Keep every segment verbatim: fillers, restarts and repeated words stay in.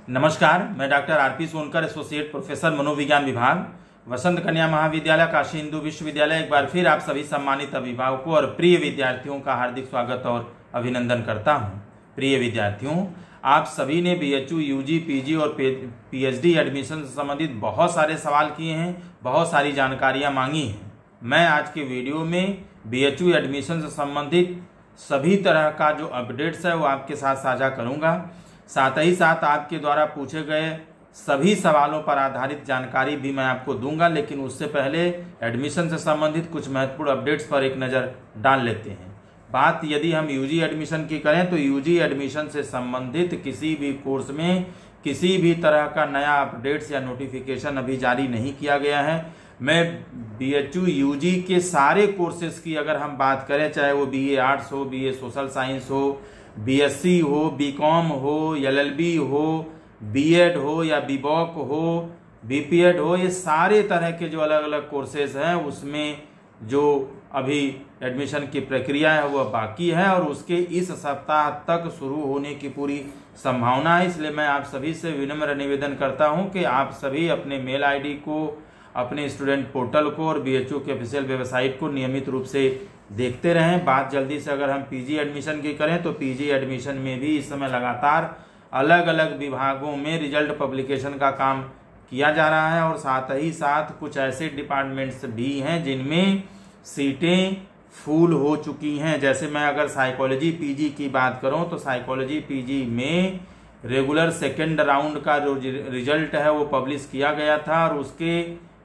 नमस्कार, मैं doctor RP Sonkar, associate professor मनोविज्ञान विभाग, वसंत कन्या महाविद्यालय, काशी हिंदू विश्वविद्यालय। एक बार फिर आप सभी सम्मानित अभिभावकों और प्रिय विद्यार्थियों का हार्दिक स्वागत और अभिनंदन करता हूं। प्रिय विद्यार्थियों, आप सभी ने बीएचयू, यूजी, पीजी और पीएचडी एडमिशन से संबंधित बहुत सारे सवाल किए हैं, बहुत सारी जानकारियां मांगी हैं। मैं आज के वीडियो में बीएचयू एडमिशन से संबंधित सभी तरह का जो अपडेट्स है वो आपके साथ साझा करूंगा। साथ ही साथ आपके द्वारा पूछे गए सभी सवालों पर आधारित जानकारी भी मैं आपको दूंगा। लेकिन उससे पहले एडमिशन से संबंधित कुछ महत्वपूर्ण अपडेट्स पर एक नज़र डाल लेते हैं। बात यदि हम यूजी एडमिशन की करें तो यूजी एडमिशन से संबंधित किसी भी कोर्स में किसी भी तरह का नया अपडेट्स या नोटिफिकेशन अभी जारी नहीं किया गया है। मैं बीएचयू यूजी के सारे कोर्सेज की अगर हम बात करें, चाहे वो बीए आर्ट्स हो, बीए सोशल साइंस हो, बीएससी हो, बीकॉम हो, एलएलबी हो, बीएड हो या बीबॉक हो, बीपीएड हो, ये सारे तरह के जो अलग अलग कोर्सेज हैं उसमें जो अभी एडमिशन की प्रक्रिया है वह बाकी है और उसके इस सप्ताह तक शुरू होने की पूरी संभावना है। इसलिए मैं आप सभी से विनम्र निवेदन करता हूं कि आप सभी अपने मेल आईडी को, अपने स्टूडेंट पोर्टल को और बीएचयू के ऑफिशियल वेबसाइट को नियमित रूप से देखते रहें। बात जल्दी से अगर हम पीजी एडमिशन की करें तो पीजी एडमिशन में भी इस समय लगातार अलग अलग विभागों में रिजल्ट पब्लिकेशन का काम किया जा रहा है और साथ ही साथ कुछ ऐसे डिपार्टमेंट्स भी हैं जिनमें सीटें फुल हो चुकी हैं। जैसे मैं अगर साइकोलॉजी पीजी की बात करूं तो साइकोलॉजी पीजी में रेगुलर सेकेंड राउंड का जो रिजल्ट है वो पब्लिश किया गया था और उसके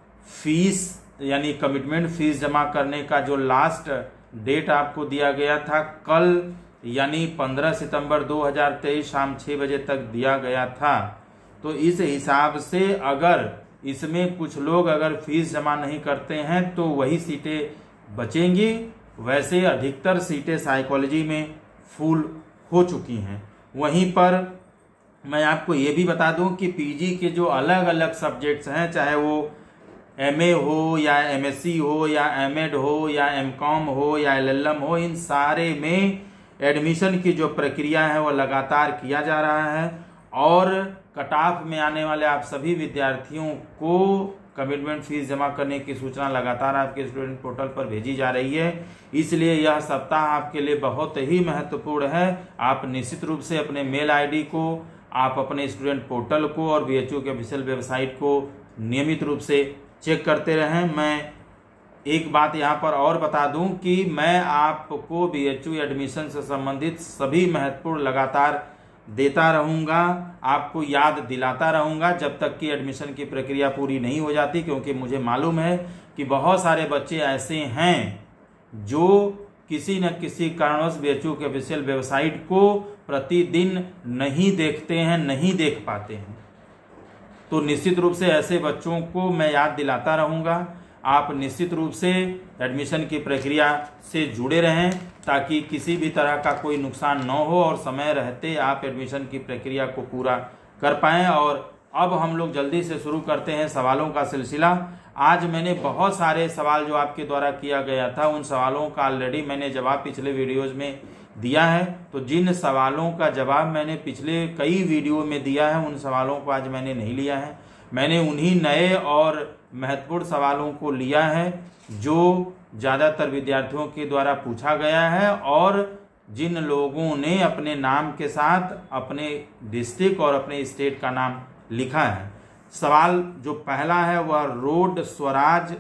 फीस यानी कमिटमेंट फीस जमा करने का जो लास्ट डेट आपको दिया गया था कल यानी पंद्रह सितंबर दो हज़ार तेईस शाम छह बजे तक दिया गया था। तो इस हिसाब से अगर इसमें कुछ लोग अगर फीस जमा नहीं करते हैं तो वही सीटें बचेंगी। वैसे अधिकतर सीटें साइकोलॉजी में फुल हो चुकी हैं। वहीं पर मैं आपको ये भी बता दूं कि पीजी के जो अलग अलग सब्जेक्ट्स हैं, चाहे वो एमए हो या एमएससी हो या एमएड हो या एमकॉम हो या एलएलएम हो, इन सारे में एडमिशन की जो प्रक्रिया है वो लगातार किया जा रहा है और कट ऑफ में आने वाले आप सभी विद्यार्थियों को कमिटमेंट फीस जमा करने की सूचना लगातार आपके स्टूडेंट पोर्टल पर भेजी जा रही है। इसलिए यह सप्ताह आपके लिए बहुत ही महत्वपूर्ण है। आप निश्चित रूप से अपने मेल आईडी को, आप अपने स्टूडेंट पोर्टल को और बीएचयू के ऑफिशियल वेबसाइट को नियमित रूप से चेक करते रहें। मैं एक बात यहाँ पर और बता दूं कि मैं आपको बीएचयू एडमिशन से संबंधित सभी महत्वपूर्ण लगातार देता रहूंगा, आपको याद दिलाता रहूंगा जब तक कि एडमिशन की प्रक्रिया पूरी नहीं हो जाती, क्योंकि मुझे मालूम है कि बहुत सारे बच्चे ऐसे हैं जो किसी न किसी कारणवश बीएचयू के ऑफिशियल वेबसाइट को प्रतिदिन नहीं देखते हैं, नहीं देख पाते हैं। तो निश्चित रूप से ऐसे बच्चों को मैं याद दिलाता रहूंगा। आप निश्चित रूप से एडमिशन की प्रक्रिया से जुड़े रहें ताकि किसी भी तरह का कोई नुकसान न हो और समय रहते आप एडमिशन की प्रक्रिया को पूरा कर पाएं। और अब हम लोग जल्दी से शुरू करते हैं सवालों का सिलसिला। आज मैंने बहुत सारे सवाल जो आपके द्वारा किया गया था उन सवालों का ऑलरेडी मैंने जवाब पिछले वीडियोज में दिया है। तो जिन सवालों का जवाब मैंने पिछले कई वीडियो में दिया है उन सवालों को आज मैंने नहीं लिया है। मैंने उन्हीं नए और महत्वपूर्ण सवालों को लिया है जो ज़्यादातर विद्यार्थियों के द्वारा पूछा गया है और जिन लोगों ने अपने नाम के साथ अपने डिस्ट्रिक्ट और अपने स्टेट का नाम लिखा है। सवाल जो पहला है वह रोड स्वराज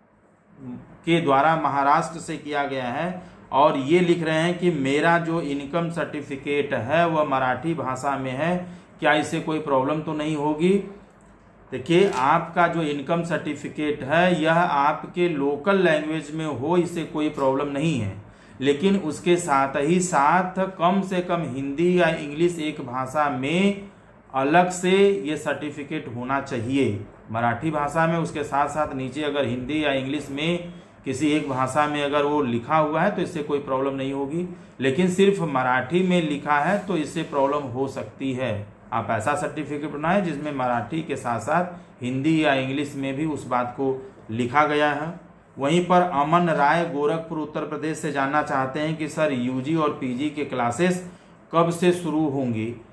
के द्वारा महाराष्ट्र से किया गया है और ये लिख रहे हैं कि मेरा जो इनकम सर्टिफिकेट है वह मराठी भाषा में है, क्या इससे कोई प्रॉब्लम तो नहीं होगी? देखिए, आपका जो इनकम सर्टिफिकेट है यह आपके लोकल लैंग्वेज में हो, इससे कोई प्रॉब्लम नहीं है। लेकिन उसके साथ ही साथ कम से कम हिंदी या इंग्लिश एक भाषा में अलग से ये सर्टिफिकेट होना चाहिए। मराठी भाषा में उसके साथ साथ नीचे अगर हिंदी या इंग्लिश में किसी एक भाषा में अगर वो लिखा हुआ है तो इससे कोई प्रॉब्लम नहीं होगी। लेकिन सिर्फ मराठी में लिखा है तो इससे प्रॉब्लम हो सकती है। आप ऐसा सर्टिफिकेट बनाएं जिसमें मराठी के साथ साथ हिंदी या इंग्लिश में भी उस बात को लिखा गया है। वहीं पर अमन राय गोरखपुर उत्तर प्रदेश से जानना चाहते हैं कि सर यूजी और पीजी के क्लासेस कब से शुरू होंगी?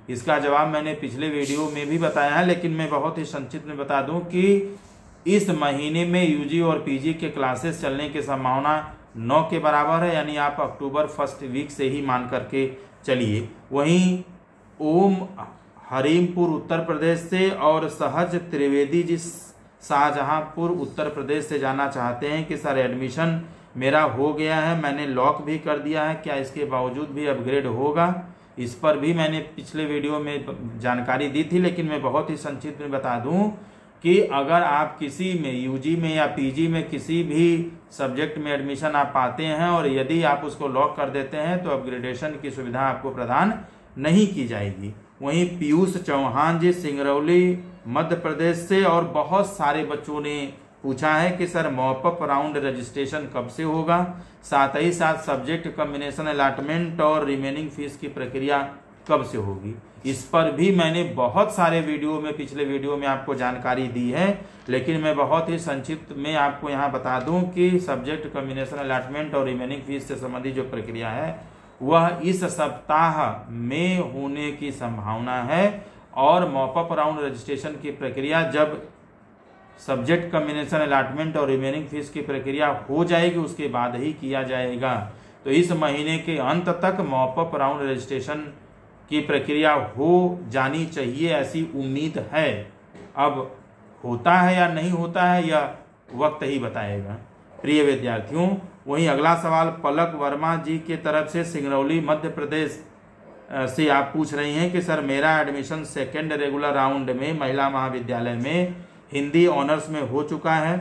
इसका जवाब मैंने पिछले वीडियो में भी बताया है, लेकिन मैं बहुत ही संक्षिप्त में बता दूं कि इस महीने में यूजी और पीजी के क्लासेस चलने की संभावना नौ के बराबर है, यानी आप अक्टूबर फर्स्ट वीक से ही मान करके चलिए। वहीं ओम हरीमपुर उत्तर प्रदेश से और सहज त्रिवेदी जी शाहजहांपुर उत्तर प्रदेश से जानना चाहते हैं कि सर एडमिशन मेरा हो गया है, मैंने लॉक भी कर दिया है, क्या इसके बावजूद भी अपग्रेड होगा? इस पर भी मैंने पिछले वीडियो में जानकारी दी थी, लेकिन मैं बहुत ही संक्षिप्त में बता दूं कि अगर आप किसी में यूजी में या पीजी में किसी भी सब्जेक्ट में एडमिशन आप पाते हैं और यदि आप उसको लॉक कर देते हैं तो अपग्रेडेशन की सुविधा आपको प्रदान नहीं की जाएगी। वहीं पीयूष चौहान जी सिंगरौली मध्य प्रदेश से और बहुत सारे बच्चों ने पूछा है कि सर मॉपअप राउंड रजिस्ट्रेशन कब से होगा, साथ ही साथ सब्जेक्ट कॉम्बिनेशन अलॉटमेंट और रिमेनिंग फीस की प्रक्रिया कब से होगी। इस पर भी मैंने बहुत सारे वीडियो में पिछले वीडियो में आपको जानकारी दी है, लेकिन मैं बहुत ही संक्षिप्त में आपको यहाँ बता दूं कि सब्जेक्ट कॉम्बिनेशन अलॉटमेंट और रिमेनिंग फीस से संबंधित जो प्रक्रिया है वह इस सप्ताह में होने की संभावना है और मॉपअप राउंड रजिस्ट्रेशन की प्रक्रिया जब सब्जेक्ट कॉम्बिनेशन अलॉटमेंट और रिमेनिंग फीस की प्रक्रिया हो जाएगी उसके बाद ही किया जाएगा। तो इस महीने के अंत तक मॉपअप राउंड रजिस्ट्रेशन की प्रक्रिया हो जानी चाहिए, ऐसी उम्मीद है। अब होता है या नहीं होता है यह वक्त ही बताएगा। प्रिय विद्यार्थियों, वहीं अगला सवाल पलक वर्मा जी के तरफ से सिंगरौली मध्य प्रदेश से आप पूछ रही हैं कि सर मेरा एडमिशन सेकेंड रेगुलर राउंड में महिला महाविद्यालय में हिंदी ऑनर्स में हो चुका है,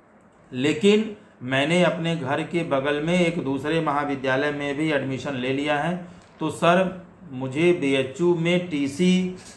लेकिन मैंने अपने घर के बगल में एक दूसरे महाविद्यालय में भी एडमिशन ले लिया है, तो सर मुझे बीएचयू में टीसी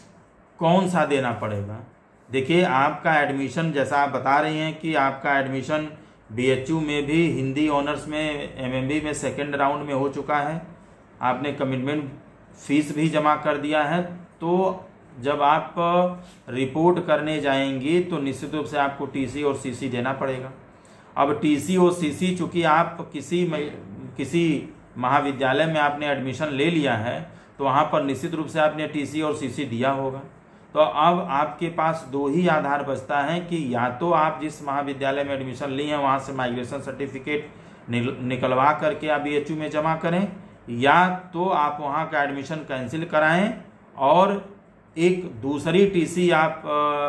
कौन सा देना पड़ेगा? देखिए, आपका एडमिशन जैसा आप बता रही हैं कि आपका एडमिशन बीएचयू में भी हिंदी ऑनर्स में एमएमबी में सेकेंड राउंड में हो चुका है, आपने कमिटमेंट फीस भी जमा कर दिया है, तो जब आप रिपोर्ट करने जाएंगी तो निश्चित रूप से आपको टीसी और सीसी देना पड़ेगा। अब टीसी और सीसी चूंकि आप किसी किसी महाविद्यालय में आपने एडमिशन ले लिया है तो वहाँ पर निश्चित रूप से आपने टीसी और सीसी दिया होगा। तो अब आपके पास दो ही आधार बचता है कि या तो आप जिस महाविद्यालय में एडमिशन लिए हैं वहाँ से माइग्रेशन सर्टिफिकेट निकलवा करके आप बीएचयू में जमा करें, या तो आप वहाँ का एडमिशन कैंसिल कराएं और एक दूसरी टीसी आप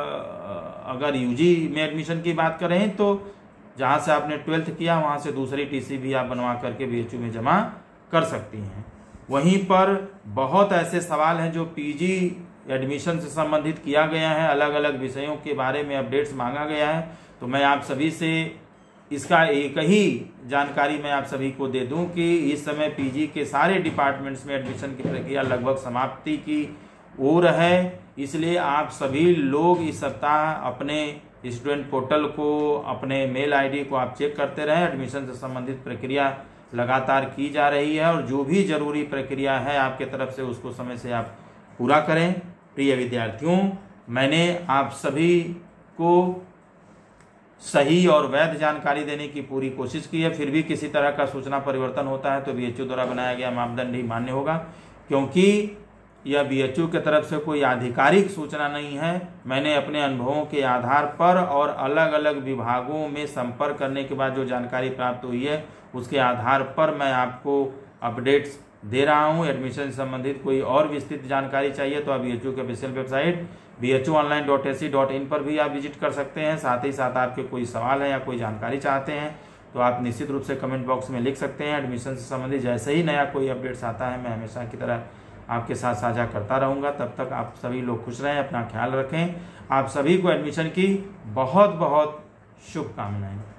अगर यूजी में एडमिशन की बात करें तो जहाँ से आपने ट्वेल्थ किया वहाँ से दूसरी टीसी भी आप बनवा करके बीएचयू में जमा कर सकती हैं। वहीं पर बहुत ऐसे सवाल हैं जो पीजी एडमिशन से संबंधित किया गया है, अलग अलग विषयों के बारे में अपडेट्स मांगा गया है, तो मैं आप सभी से इसका एक ही जानकारी मैं आप सभी को दे दूं कि इस समय पीजी के सारे डिपार्टमेंट्स में एडमिशन की प्रक्रिया लगभग समाप्ति की ओर है। इसलिए आप सभी लोग इस सप्ताह अपने स्टूडेंट पोर्टल को, अपने मेल आईडी को आप चेक करते रहें। एडमिशन से संबंधित प्रक्रिया लगातार की जा रही है और जो भी जरूरी प्रक्रिया है आपके तरफ से उसको समय से आप पूरा करें। प्रिय विद्यार्थियों, मैंने आप सभी को सही और वैध जानकारी देने की पूरी कोशिश की है, फिर भी किसी तरह का सूचना परिवर्तन होता है तो बीएचयू द्वारा बनाया गया मापदंड ही मान्य होगा, क्योंकि यह बीएचयू की तरफ से कोई आधिकारिक सूचना नहीं है। मैंने अपने अनुभवों के आधार पर और अलग अलग विभागों में संपर्क करने के बाद जो जानकारी प्राप्त हुई है उसके आधार पर मैं आपको अपडेट्स दे रहा हूं। एडमिशन से संबंधित कोई और विस्तृत जानकारी चाहिए तो आप बीएचयू के official website B H U online dot A C dot in पर भी आप विजिट कर सकते हैं। साथ ही साथ आपके कोई सवाल है या कोई जानकारी चाहते हैं तो आप निश्चित रूप से कमेंट बॉक्स में लिख सकते हैं। एडमिशन से संबंधित जैसे ही नया कोई अपडेट्स आता है मैं हमेशा की तरह आपके साथ साझा करता रहूँगा। तब तक आप सभी लोग खुश रहें, अपना ख्याल रखें। आप सभी को एडमिशन की बहुत बहुत शुभकामनाएं।